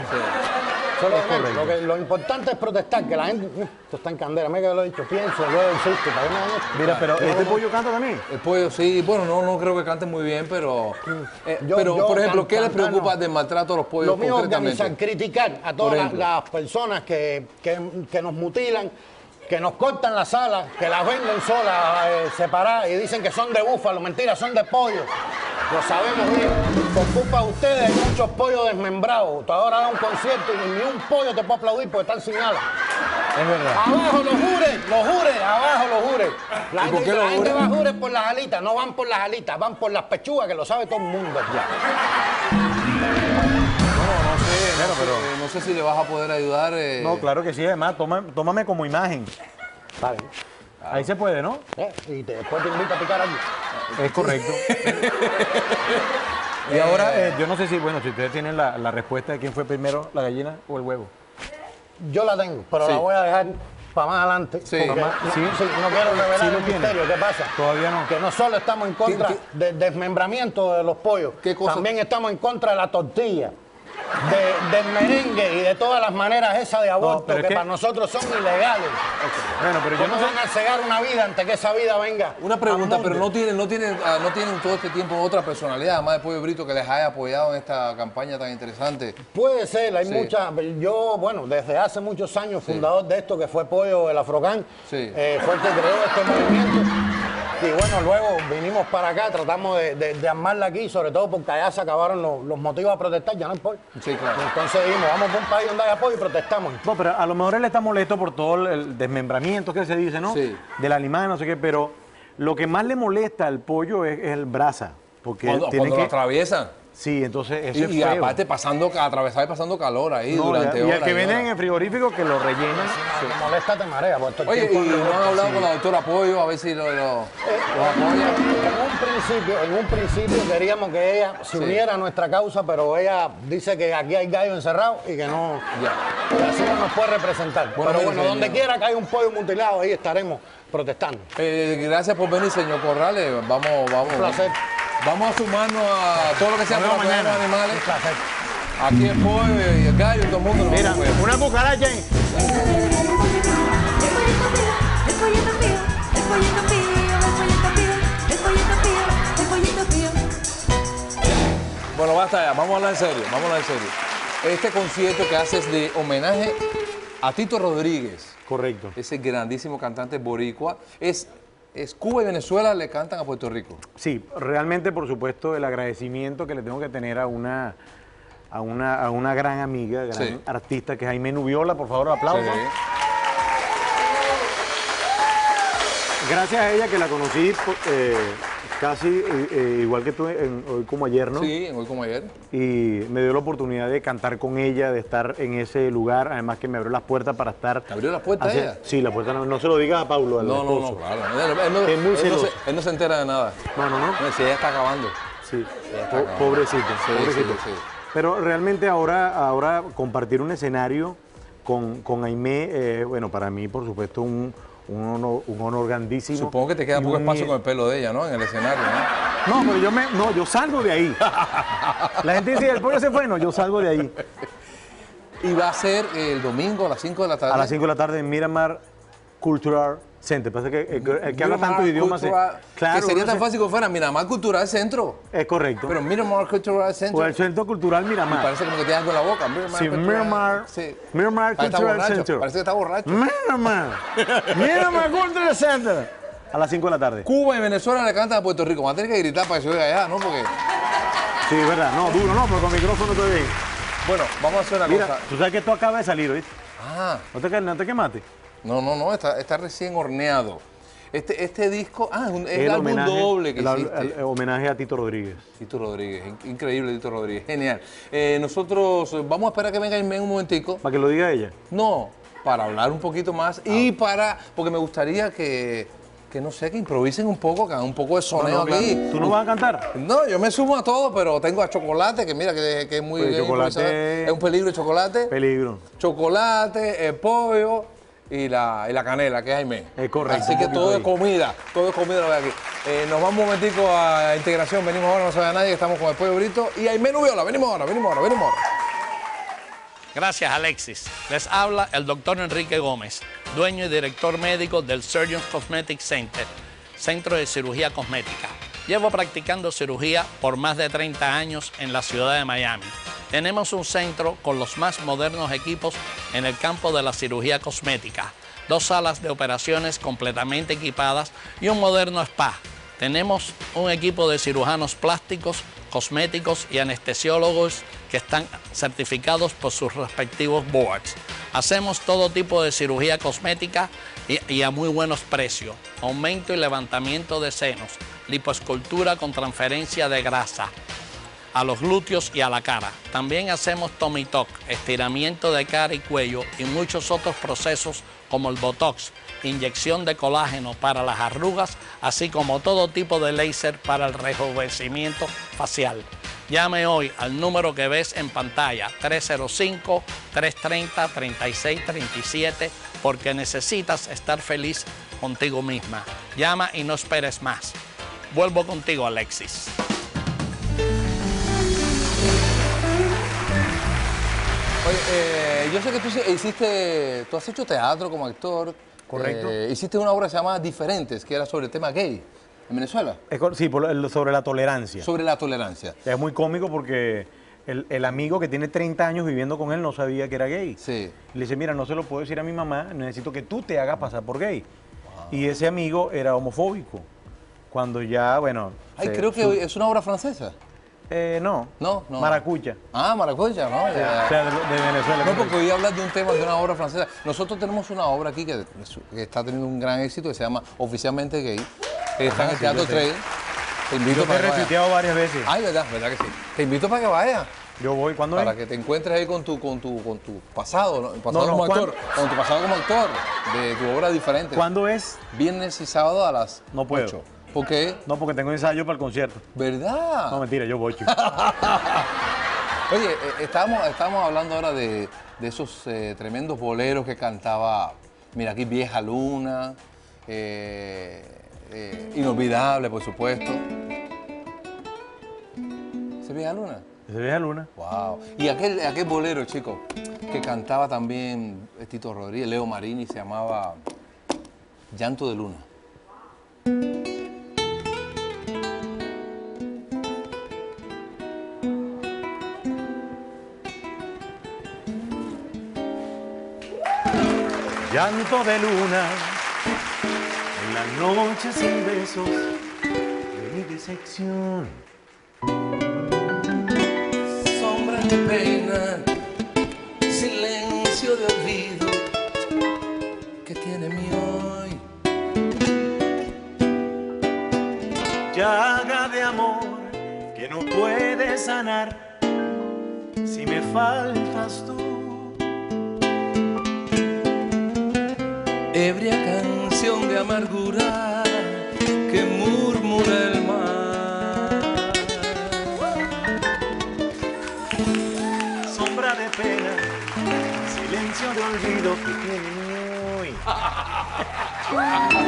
Lo importante es protestar, que la gente, esto está en candela, me que lo he dicho, pienso, luego insisto, para que me Mira, pero ¿este pollo canta también? El pollo, sí, bueno, no creo que cante muy bien, pero por ejemplo, ¿qué les preocupa del maltrato a los pollos concretamente? Lo mío es criticar a todas las personas que nos mutilan, que nos cortan las alas, que las venden solas, separadas, y dicen que son de búfalo. Mentira, son de pollo. Lo sabemos bien. Por culpa de ustedes hay muchos pollos desmembrados. Tú ahora das un concierto y ni un pollo te puede aplaudir porque están sin alas. Es verdad. Abajo los jures, abajo los jures. La gente va a jures por las alitas, no van por las alitas, van por las pechugas, que lo sabe todo el mundo ya. No sé si le vas a poder ayudar. No, claro que sí, además, tómame como imagen. Vale. Ahí se puede, ¿no? Y después te invita a picar algo. Es correcto. Y ahora, yo no sé si, bueno, si ustedes tienen la respuesta de quién fue primero, la gallina o el huevo. Yo la tengo, pero Sí. la voy a dejar para más adelante. Sí. porque Sí. no quiero revelar Sí lo el tiene. misterio. ¿Qué pasa? Todavía no. Que no solo estamos en contra del desmembramiento de los pollos, ¿Qué cosa? también estamos en contra de la tortilla, del merengue y de todas las maneras esas de aborto pero es que que- para nosotros son ilegales. Bueno, pero yo ¿Cómo no sé. van a cegar una vida antes que esa vida venga? Una pregunta, al pero mundo? no tienen todo este tiempo otra personalidad, además de Pollo Brito, que les haya apoyado en esta campaña tan interesante. Puede ser, hay Sí. muchas. Yo, bueno, desde hace muchos años, fundador de esto, que fue Pollo el Afrocán, Sí. fue el que creó este movimiento. Y bueno, luego vinimos para acá, tratamos de armarla aquí, sobre todo porque allá se acabaron los motivos a protestar, ya no hay pollo. Sí, claro. Entonces dijimos, vamos a un país donde haya pollo y protestamos. No, pero a lo mejor él está molesto por todo el desmembramiento que se dice, ¿no? Sí. Del animal, no sé qué, pero lo que más le molesta al pollo es el brasa. Porque Cuando tiene lo que. atraviesan. Sí, entonces eso es Y feo. aparte atravesar y pasando calor ahí No, durante y horas. el que y venden en horas. el frigorífico que lo rellenan. Te molesta, te marea. Pues, todo el Oye, tiempo y ando- no han hablado con la doctora Pollo a ver si los apoya. En un principio queríamos que ella se uniera a nuestra causa, pero ella dice que aquí hay gallo encerrado y que no, Ya. que así no nos puede representar. Bueno, pero mire, bueno, donde señor. quiera que haya un pollo mutilado, ahí estaremos protestando. Gracias por venir, señor Corrales. Vamos. Un placer. Vamos a sumarnos a todo lo que sea Nos para vemos apoyar a los mañana. animales. Un placer. Aquí el pollo y el gallo y todo el mundo. nos Mira, vamos a apoyar. una cucaracha ahí. El pollito pío, el pollito pío, el pollito pío, el pollito pío, el pollito pío. Bueno, basta ya, vamos a hablar en serio, Este concierto que haces de homenaje a Tito Rodríguez, Correcto. ese grandísimo cantante boricua, es Cuba y Venezuela le cantan a Puerto Rico. Sí, realmente, por supuesto, el agradecimiento que le tengo que tener a una gran amiga, gran Sí. artista, que es Jaime Nubiola. Por favor, aplausos. Sí. Gracias a ella, que la conocí casi igual que tú, hoy como ayer, ¿no? Sí, hoy como ayer. Y me dio la oportunidad de cantar con ella, de estar en ese lugar, además que me abrió las puertas para estar... ¿Te abrió las puertas ella? Sí, las puertas, no se lo digas a Paulo, al No, esposo. claro. Que es muy celoso. Él no se entera de nada. No. Si ella está acabando. Sí, está pobrecito, Sí, pobrecito. sí. Pero realmente ahora compartir un escenario con Aimé, bueno, para mí, por supuesto, un honor grandísimo. Supongo que te queda Y poco un- espacio con el pelo de ella, ¿no? En el escenario, ¿no? No, pero yo salgo de ahí. La gente dice, el pollo se fue, no, yo salgo de ahí. Y va a ser el domingo a las 5 de la tarde. A las 5 de la tarde en Miramar Cultural Center. Pasa que el que habla tantos idiomas... Que sería no tan sé. fácil que fuera Miramar Cultural Centro. Es correcto. Pero Miramar Cultural Centro. O el Centro Cultural Y Miramar. parece como que tiene algo en la boca. Miramar Sí, Cultural- Miramar, Sí. Miramar Parece que está Cultural borracho, Center. Parece que está borracho. Miramar Cultural Center. A las 5 de la tarde. Cuba y Venezuela le cantan a Puerto Rico. Va a tener que gritar para que se oiga allá, ¿no? Porque, Sí, verdad. No, duro, no, pero con micrófono todo bien. bueno, vamos a hacer una Mira, cosa. tú sabes que esto acaba de salir, ¿oíste? Ah, No te quemaste. no, está recién horneado. Este disco, es el El álbum doble que hiciste. el homenaje a Tito Rodríguez. Tito Rodríguez, increíble Tito Rodríguez, genial. Nosotros vamos a esperar que venga Aimé un momentico. Para que lo diga ella. No, para hablar un poquito más y porque me gustaría que no sé, que improvisen un poco, que hagan un poco de soneo Bueno, aquí. claro. ¿Tú no vas a cantar? No, yo me sumo a todo, pero tengo a Chocolate, que mira que es muy Pues bien Chocolate- improvisado. Es un peligro el Chocolate. Peligro. Chocolate, el pollo y la canela, que es Aimé. Es correcto, Así un que poquito todo ahí. es comida lo que hay aquí. Nos vamos un momentico a integración, venimos ahora, no se vea nadie, estamos con el Pollo Brito y Aimé Nubiola, venimos ahora. Gracias, Alexis. Les habla el doctor Enrique Gómez, dueño y director médico del Surgeon Cosmetic Center, centro de cirugía cosmética. Llevo practicando cirugía por más de 30 años en la ciudad de Miami. Tenemos un centro con los más modernos equipos en el campo de la cirugía cosmética, 2 salas de operaciones completamente equipadas y un moderno spa. Tenemos un equipo de cirujanos plásticos, cosméticos y anestesiólogos que están certificados por sus respectivos boards. Hacemos todo tipo de cirugía cosmética y a muy buenos precios. Aumento y levantamiento de senos, lipoescultura con transferencia de grasa, a los glúteos y a la cara. También hacemos tummy tuck, estiramiento de cara y cuello y muchos otros procesos como el Botox, inyección de colágeno para las arrugas, así como todo tipo de láser para el rejuvenecimiento facial. Llame hoy al número que ves en pantalla, 305-330-3637, porque necesitas estar feliz contigo misma. Llama y no esperes más. Vuelvo contigo, Alexis. Oye, yo sé que tú has hecho teatro como actor. Correcto. Hiciste una obra que se llamaba Diferentes, que era sobre el tema gay en Venezuela. Sí, sobre la tolerancia. Sobre la tolerancia. Es muy cómico porque el amigo que tiene 30 años viviendo con él no sabía que era gay. Sí. Le dice, mira, no se lo puedo decir a mi mamá, necesito que tú te hagas pasar por gay. Wow. Y ese amigo era homofóbico. Cuando ya, bueno... Ay, creo que es una obra francesa. No. Maracucha. Ah, Maracucha, ¿no? Sí. O sea, de Venezuela. No, porque voy a hablar de un tema de una obra francesa. Nosotros tenemos una obra aquí que está teniendo un gran éxito, que se llama Oficialmente Gay. Está en el Teatro Trade. Te invito para que vayas. Te he retuiteado varias veces. Ay, verdad que sí. Te invito para que vayas. Yo voy, ¿cuándo Para que te encuentres ahí con tu pasado, ¿no? Con tu pasado como actor, de tu obra Diferente. ¿Cuándo es? Viernes y sábado a las 8. No puedo. ¿Por qué? No, porque tengo ensayo para el concierto. ¿Verdad? No, mentira, yo voy, chico. Oye, estábamos hablando ahora de esos tremendos boleros que cantaba, mira aquí, Vieja Luna, Inolvidable, por supuesto. ¿Ese Vieja Luna? Ese Vieja Luna. Wow. Y aquel bolero, chico, que cantaba también Tito Rodríguez, Leo Marini, se llamaba Llanto de Luna. Llanto de luna, en la noche sin besos de mi decepción. Sombra de pena, silencio de olvido que tiene mi hoy. Llaga de amor que no puede sanar si me faltas tú. Ebria canción de amargura que murmura el mar. Sombra de pena, silencio de olvido que tiene hoy. Por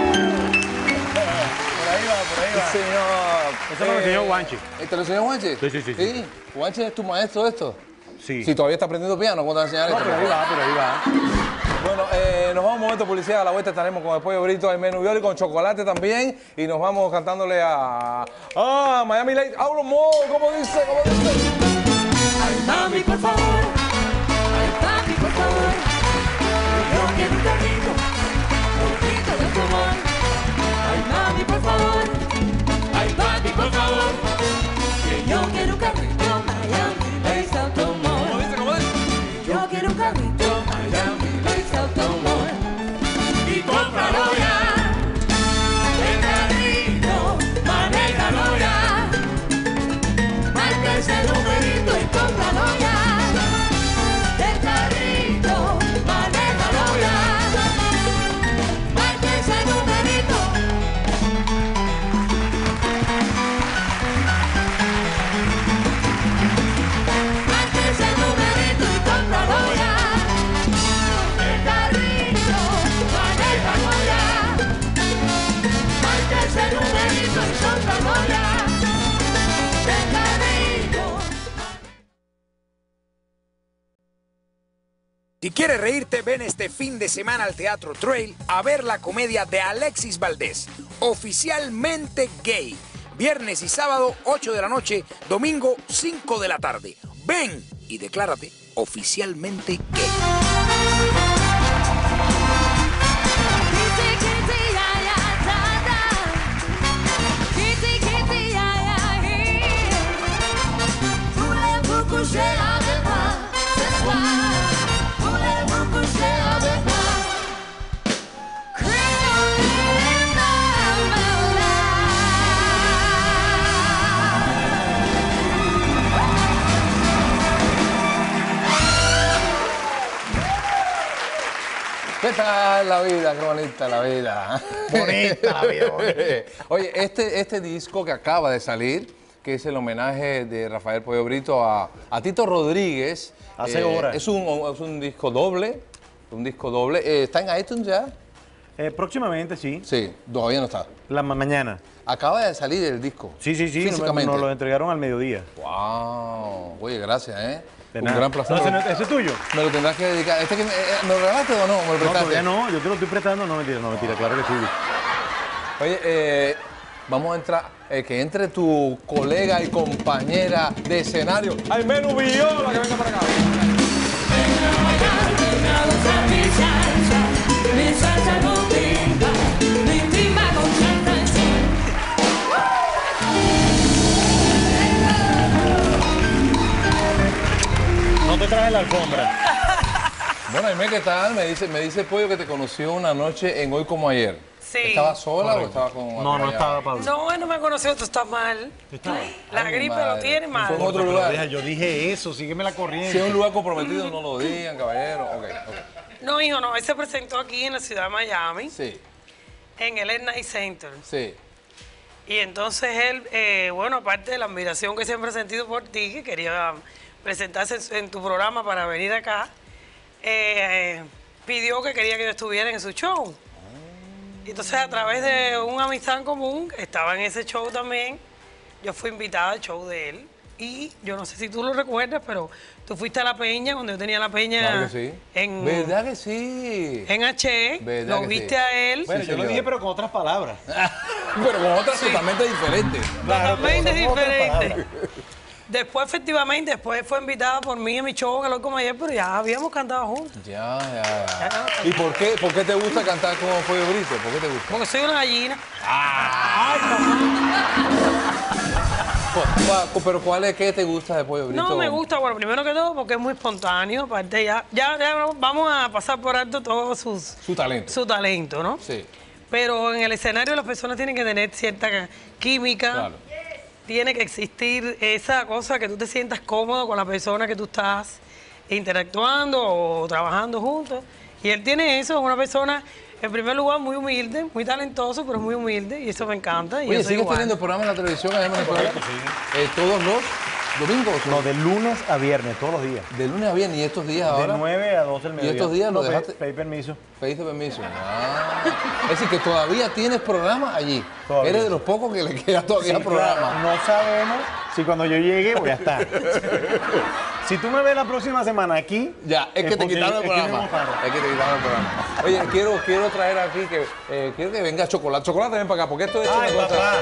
ahí va. Sí, señor. Eso me lo enseñó Juanchi. ¿Te lo enseñó Juanchi? Sí. ¿Juanchi es tu maestro de esto? Sí. Si todavía está aprendiendo piano, ¿cómo te va a enseñar esto? Pero ahí va. Bueno, nos vamos a un momento de publicidad. A la vuelta estaremos con el pollo brito de menú y con chocolate también. Y nos vamos cantándole a Miami Late Out of Mall. ¿Cómo dice? Ay, mami, por favor. Ay, papi, por favor. Yo quiero un carrito de automóvil. Ay, mami, por favor. Ay, papi, por favor. Que yo quiero un carrito Miami Late Automóvil. Yo quiero un carrito Miami Late Automóvil. Y cómpralo ya. El carrito, manéjalo ya. Marca ese numerito y cómpralo ya. El carrito, manéjalo ya. Marca ese numerito. Marca ese numerito y cómpralo ya. El carrito, manéjalo ya. Marca ese numerito y cómpralo ya. El carrito. Si quieres reírte, ven este fin de semana al Teatro Trail a ver la comedia de Alexis Valdés, Oficialmente Gay. Viernes y sábado, 8 de la noche, domingo, 5 de la tarde. Ven y declárate oficialmente gay. Voulez-vous coucher avec moi ce soir? Voulez-vous coucher avec moi? Ay, la vida, qué bonita la vida. Bonita la vida, bonita. Oye, este disco que acaba de salir, que es el homenaje de Rafael Pollo Brito a Tito Rodríguez. Hace horas. Es un disco doble. Un disco doble. ¿Está en iTunes ya? Próximamente, sí. Sí, todavía no está. Mañana. Acaba de salir el disco. Sí. Físicamente. Nos lo entregaron al mediodía. Wow. Oye, gracias, ¿eh? De Un nada. gran placer. No, ese es tuyo. Me lo tendrás que dedicar. ¿Me lo regalaste o no? ¿Me lo No, prestaste? todavía no. Yo te lo estoy prestando. No, mentira, claro que sí. Oye, vamos a entrar, que entre tu colega y compañera de escenario, Aimenu Viola, que venga para acá. No te traje la alfombra. Bueno, Aimé, ¿qué tal? Me dice Pollo que te conoció una noche en Hoy Como Ayer. Sí. ¿Estabas sola o estabas con No estaba, Pablo. No me conoció, tú estás mal. La gripe lo tiene mal. Fue en otro lugar. Yo dije eso, sígueme la corriente. Si es un lugar comprometido, no lo digan, caballero. Ok. No, hijo, no. Él se presentó aquí en la ciudad de Miami. Sí. En el Night Center. Sí. Y entonces él, bueno, aparte de la admiración que siempre he sentido por ti, que quería presentarse en tu programa para venir acá, pidió que quería que yo estuviera en su show. Y entonces a través de una amistad en común, que estaba en ese show también, yo fui invitada al show de él. Y yo no sé si tú lo recuerdas, pero tú fuiste a La Peña, cuando yo tenía La Peña Claro que sí. en... ¿Verdad que sí? En H, ¿Verdad lo que viste sí? a él. Bueno, yo lo dije, pero con otras palabras. Pero con otras totalmente diferentes. Totalmente diferente. Después, efectivamente, fue invitada por mí en mi show, que lo como ayer, pero ya habíamos cantado juntos. Ya. ¿Y por qué te gusta cantar con Pollo Brito? ¿Por qué te gusta? Porque soy una gallina. Pero ¿cuál es que te gusta de Pollo Brito? No, me gusta, bueno, primero que todo, porque es muy espontáneo. Aparte, ya vamos a pasar por alto todo su talento, ¿no? Sí. Pero en el escenario las personas tienen que tener cierta química. Claro. Tiene que existir esa cosa que tú te sientas cómodo con la persona que tú estás interactuando o trabajando juntos. Y él tiene eso, es una persona, en primer lugar, muy humilde, muy talentoso, pero muy humilde, y eso me encanta. Y Oye, yo soy ¿sigues igual. teniendo programas en la televisión allá en Venezuela? ¿Todos los domingos? No, de lunes a viernes, todos los días. De lunes a viernes, ¿y estos días ahora? De 9 a 12 del mediodía. ¿Y estos días lo No, dejaste? Pedí permiso. Pediste permiso. Es decir, que todavía tienes programa allí. Todavía. Eres de los pocos que le queda todavía Sí, programa. claro, no sabemos si cuando yo llegue voy a estar. Si tú me ves la próxima semana aquí... Ya, es que te quitaron el programa. Es que te quitaron el programa. Oye, quiero traer aquí que quiero que venga Chocolate. Chocolate, ven para acá, porque esto es Ay, una cosa. papá.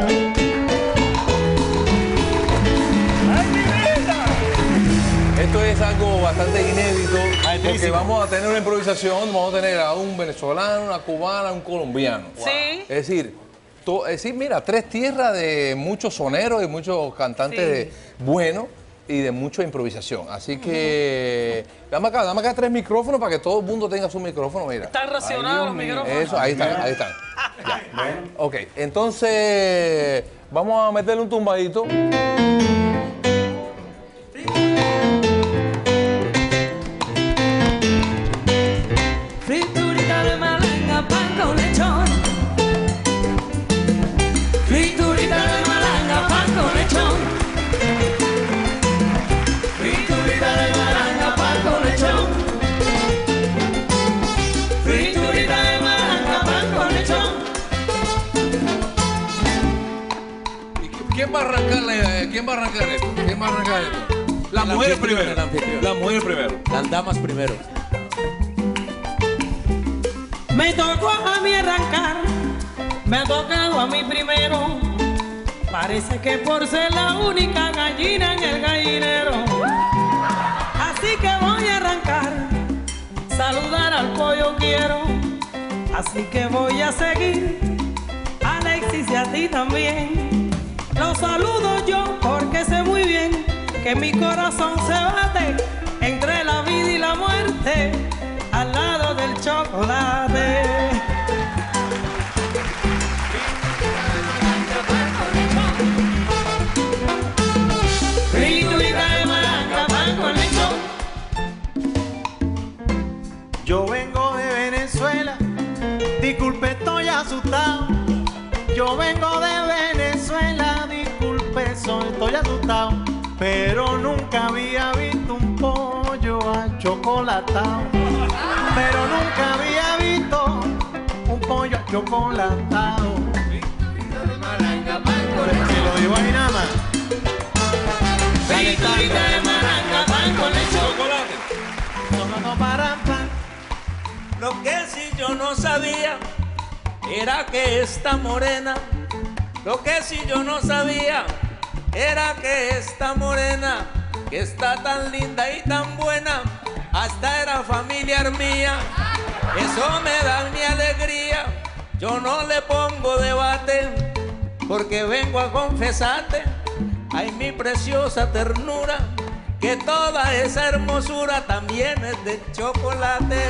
Esto es algo bastante inédito, porque vamos a tener una improvisación, vamos a tener a un venezolano, una cubana, un colombiano. Sí. Es decir, mira, tres tierras de muchos soneros y muchos cantantes buenos y de mucha improvisación. Así que dame acá 3 micrófonos para que todo el mundo tenga su micrófono, mira. Están racionados los micrófonos. Eso, ahí están. Ya. Ok, entonces vamos a meterle un tumbadito. Friturita de malanga, pan con lechón. Friturita de malanga, pan con lechón. Friturita de malanga, pan con lechón. Friturita de malanga, pan con lechón. ¿Quién va a arrancar esto? Las mujeres primero. Las mujeres primero. Las damas primero. Me tocó a mí arrancar, me ha tocado a mí primero. Parece que por ser la única gallina en el gallinero. Así que voy a arrancar, saludar al pollo quiero. Así que voy a seguir, Alexis y a ti también. Los saludo yo porque sé muy bien que mi corazón se bate entre la vida y la muerte, al lado del chocolate. Friturita de malanga, pan con lechón. Yo vengo de Venezuela asustado. Yo vengo de Venezuela, disculpe, estoy asustado. Pero nunca había visto un pollo achocolatado. Pero nunca había visto un pollo achocolatado. Se lo digo ahí nada más. Friturita de malanga, pan con leche. Chocolate. Lo que sí yo no sabía era que esta morena, lo que sí yo no sabía era que esta morena, que está tan linda y tan buena, hasta era familiar mía. Eso me da mi alegría, yo no le pongo debate, porque vengo a confesarte, ay mi preciosa ternura, que toda esa hermosura también es de chocolate.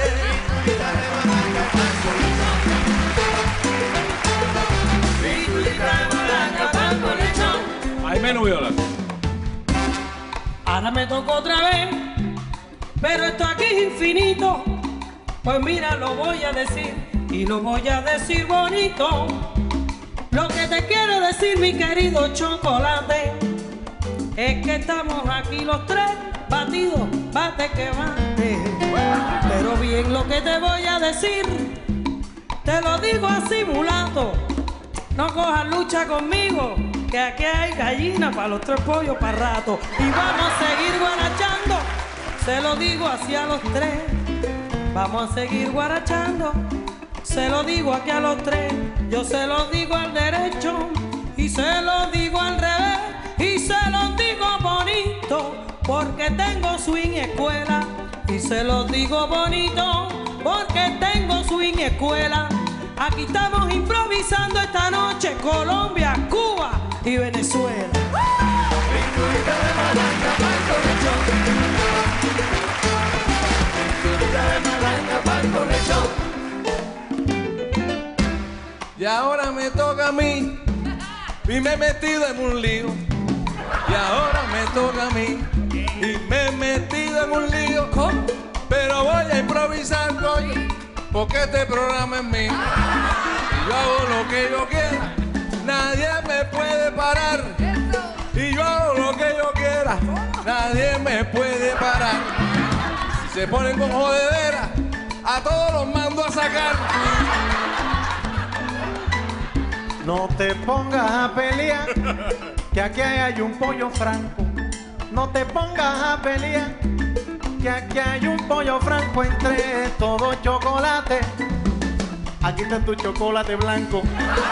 Ahí menos viola. Ahora me tocó otra vez, pero esto aquí es infinito. Pues mira, lo voy a decir y lo voy a decir bonito. Lo que te quiero decir, mi querido chocolate, es que estamos aquí los tres batidos, bate que bate. Pero bien lo que te voy a decir, te lo digo así mulato, no cojas lucha conmigo, que aquí hay gallina para los tres pollos para rato. Y vamos a seguir guarachando, se lo digo así a los tres. Vamos a seguir guarachando, se lo digo aquí a los tres. Yo se lo digo al derecho y se lo digo al revés. Y se lo digo bonito porque tengo swing escuela. Y se lo digo bonito porque tengo swing escuela. Aquí estamos improvisando esta noche Colombia, Cuba y Venezuela. Y ahora me toca a mí y me he metido en un lío. Y ahora me toca a mí y me he metido en un lío. Pero voy a improvisar, coño, porque este programa es mío. Y yo hago lo que yo quiera, nadie me puede parar. Y yo hago lo que yo quiera, nadie me puede parar. Si se ponen con jodedera, a todos los mando a sacar. No te pongas a pelear, que aquí hay un pollo franco. No te pongas a pelear, que aquí hay un pollo franco entre todo chocolate. Aquí está tu chocolate blanco.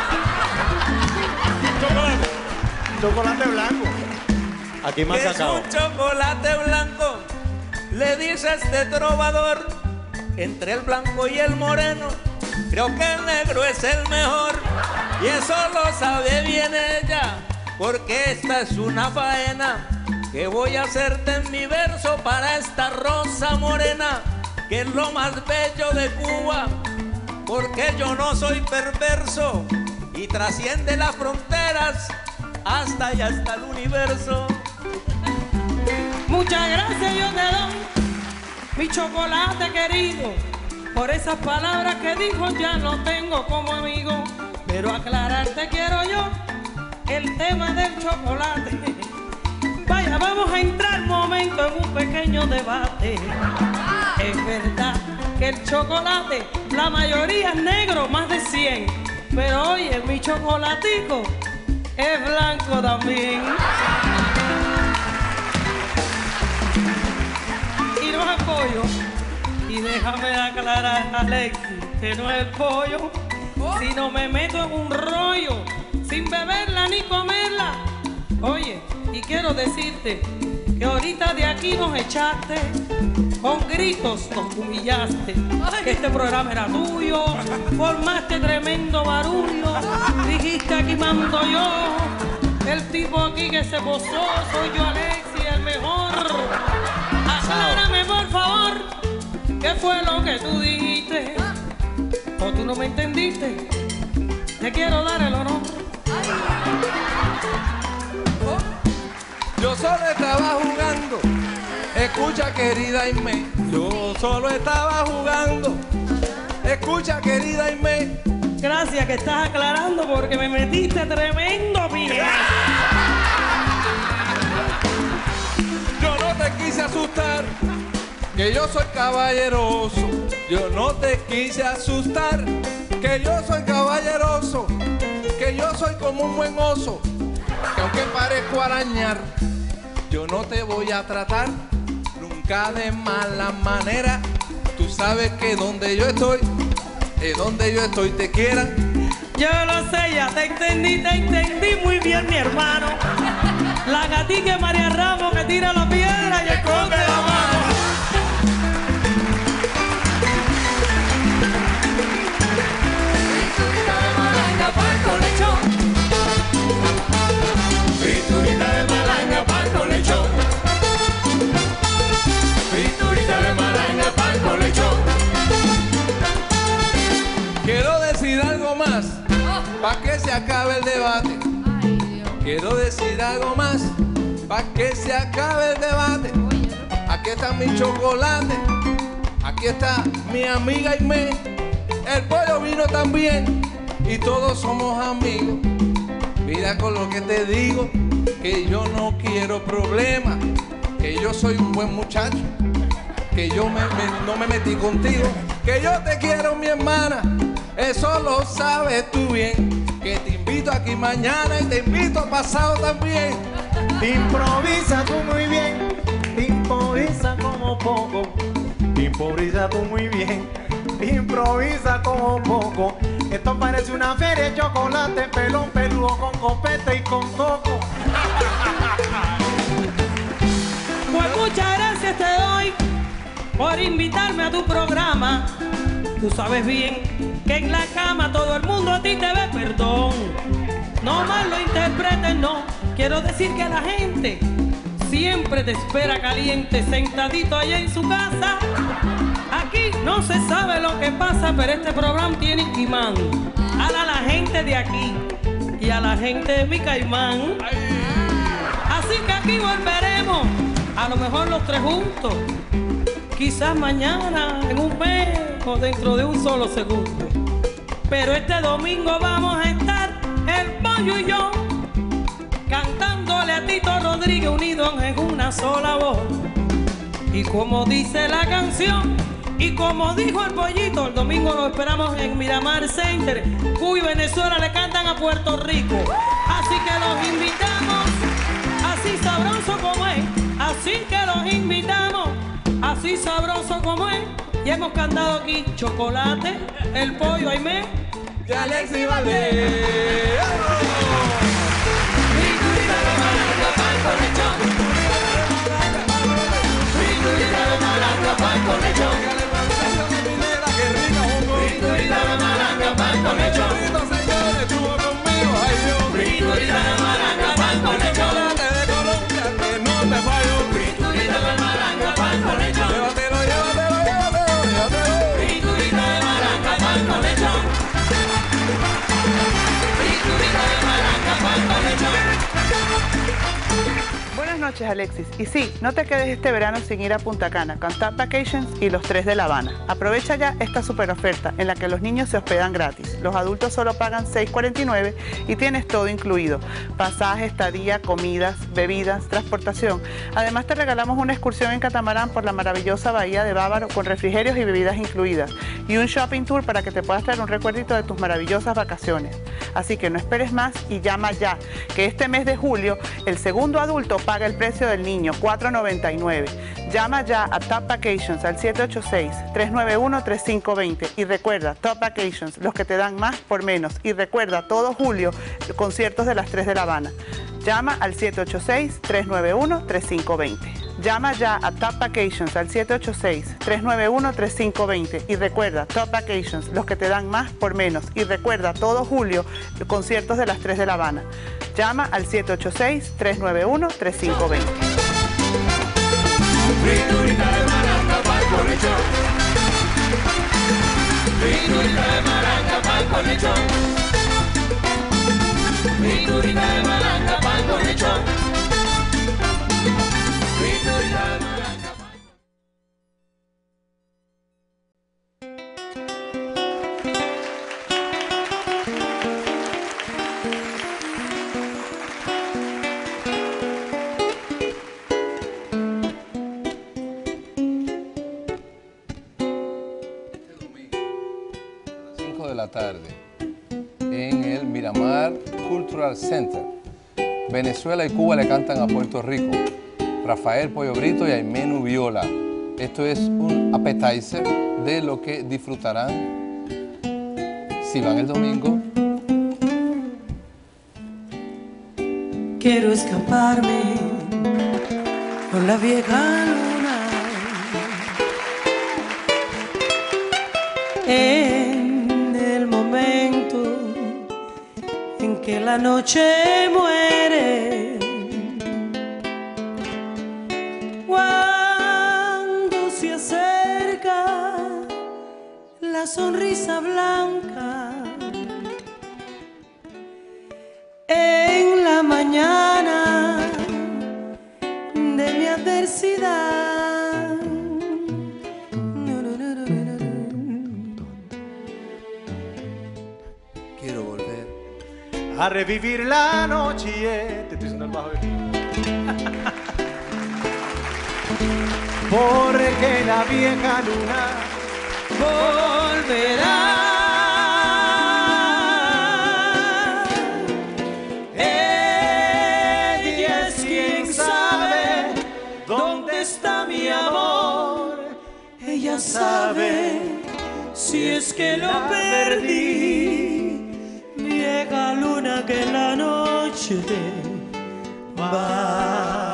Chocolate. Chocolate blanco. Aquí más Es sacado. un chocolate blanco, le dice este trovador, entre el blanco y el moreno, creo que el negro es el mejor. Y eso lo sabe bien ella, porque esta es una faena que voy a hacerte en mi verso para esta rosa morena, que es lo más bello de Cuba, porque yo no soy perverso y trasciende las fronteras hasta allá hasta el universo. Muchas gracias yo te doy, mi chocolate querido, por esas palabras que dijo ya no tengo como amigo. Pero aclararte quiero yo el tema del chocolate. Vaya, vamos a entrar un momento en un pequeño debate. Es verdad que el chocolate, la mayoría es negro, más de 100. Pero oye, mi chocolatico es blanco también. Y no es pollo. Y déjame aclarar, Alexis, que no es el pollo, sino me meto en un rollo sin beberla ni comerla. Oye, y quiero decirte que ahorita de aquí nos echaste, con gritos nos humillaste, que este programa era tuyo, formaste tremendo barullo, dijiste aquí mando yo, el tipo aquí que se posó, soy yo Alexis, el mejor. Aclárame por favor, ¿qué fue lo que tú dijiste? ¿O tú no me entendiste? Te quiero dar el honor. Yo solo estaba jugando, escucha querida Aimee, yo solo estaba jugando, escucha querida Aimee, Gracias que estás aclarando porque me metiste tremendo pie. Yo no te quise asustar, que yo soy caballeroso. Yo no te quise asustar, que yo soy caballeroso. Que yo soy como un buen oso, que aunque parezco arañar, yo no te voy a tratar nunca de mala manera. Tú sabes que donde yo estoy te quieran. Yo lo sé, ya te entendí muy bien, mi hermano. La gatica es María Ramos que tira la piedra y esconde la mano. Friturita de malanga pan con lechón. Friturita de malanga pan con lechón. Friturita de malanga pan con lechón. Quiero decir algo más, pa' que se acabe el debate. Quiero decir algo más, pa' que se acabe el debate. Aquí está mi chocolate, aquí está mi amiga Aimé. El pollo vino también y todos somos amigos. Mira con lo que te digo, que yo no quiero problemas, que yo soy un buen muchacho, que yo no me metí contigo, que yo te quiero, mi hermana. Eso lo sabes tú bien, que te invito aquí mañana y te invito pasado también. Te improvisa tú muy bien, te improvisa como poco, te improvisa tú muy bien, te improvisa como poco. Esto parece una feria de chocolate, pelón peludo con copete y con coco. Pues muchas gracias te doy por invitarme a tu programa. Tú sabes bien que en la cama todo el mundo a ti te ve perdón. No mal lo interpretes, no. Quiero decir que la gente siempre te espera caliente, sentadito allá en su casa. Aquí no se sabe lo que pasa, pero este programa tiene imán. A la gente de aquí y a la gente de mi Caimán. Así que aquí volveremos, a lo mejor los tres juntos. Quizás mañana, en un mes o dentro de un solo segundo. Pero este domingo vamos a estar el pollo y yo cantándole a Tito Rodríguez unidos en una sola voz. Y como dice la canción y como dijo el pollito, el domingo lo esperamos en Miramar Center. Cuba y Venezuela le cantan a Puerto Rico. Así que los invitamos, así sabroso como es. Así que los invitamos, así sabroso como es. Y hemos cantado aquí Chocolate, El Pollo, Aimé de Alexis Valdés. Friturita de malanga pan con lechón. Friturita de malanga pan con lechón. Friturita de malanga pan con lechón. Friturita de malanga pan con lechón. Friturita de malanga pan con lechón. Friturita de malanga pan con lechón. Friturita de malanga pan con lechón. Buenas noches, Alexis. Y sí, no te quedes este verano sin ir a Punta Cana con Top Vacations y los tres de La Habana. Aprovecha ya esta super oferta en la que los niños se hospedan gratis. Los adultos solo pagan $6.49 y tienes todo incluido. Pasaje, estadía, comidas, bebidas, transportación. Además te regalamos una excursión en catamarán por la maravillosa bahía de Bávaro con refrigerios y bebidas incluidas. Y un shopping tour para que te puedas traer un recuerdito de tus maravillosas vacaciones. Así que no esperes más y llama ya, que este mes de julio el segundo adulto paga el precio del niño, $4.99. Llama ya a Top Vacations al 786-391-3520 y recuerda, Top Vacations, los que te dan más por menos. Y recuerda, todo julio, conciertos de las 3 de La Habana. Llama al 786-391-3520. Llama ya a Top Vacations al 786-391-3520 y recuerda, Top Vacations, los que te dan más por menos. Y recuerda, todo julio, conciertos de las 3 de La Habana. Llama al 786-391-3520. Friturita de malanga pan con lechón. Friturita de malanga pan con lechón. Friturita de malanga pan con lechón. Friturita de malanga pan. 5 de la tarde en el Miramar Cultural Center. Venezuela y Cuba le cantan a Puerto Rico. Rafael Pollo Brito y Aimenu Viola. Esto es un appetizer de lo que disfrutarán si van el domingo. Quiero escaparme con la vieja luna en el momento en que la noche muere, cuando se acerca la sonrisa blanca en la mañana de mi adversidad. Quiero volver a revivir la noche. Te estoy haciendo el bajo aquí. Porque la vieja luna volverá. Ella es quien sabe dónde está mi amor. Ella sabe si es que lo perdí. Vieja luna que la noche va.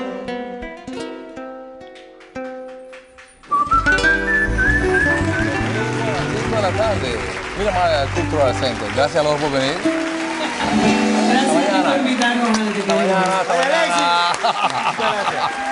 De la tarde, Miramar Cultural Center. Gracias a los dos por venir. Gracias por invitarnos. Hasta mañana. Alexis. Muchas gracias.